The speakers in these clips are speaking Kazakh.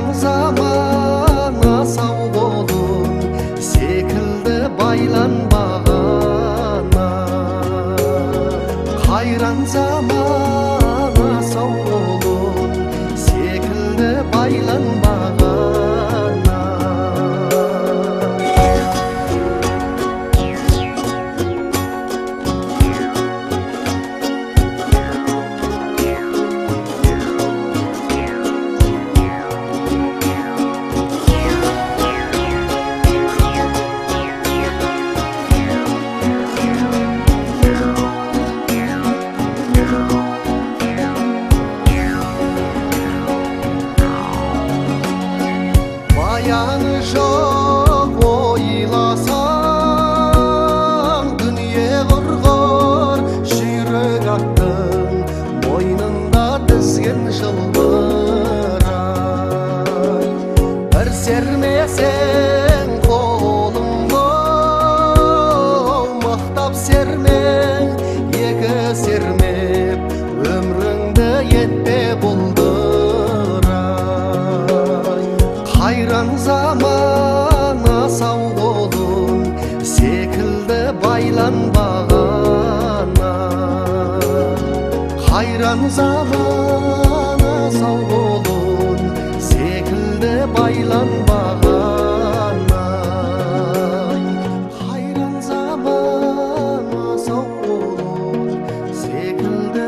Қайран замана сау болун секілді байланбағана. Қайран замана сау болун секілді байланбағана. Баяны жоқ ойласаң, дүние құрғыр жүйрек аттың мойнында тізген жылбырай. Бір сермесең қолыңды, мақтап сермең, екі сермеп өміріңді етпе бұлдырай. Қайран замана сау болун секілді байланбағана. Қайран замана сау болун секілді байланбағана. Қайран замана сау болун секілді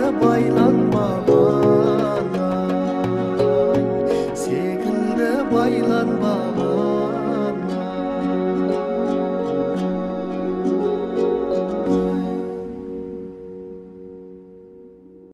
байланбағана. Секілді байланбағана.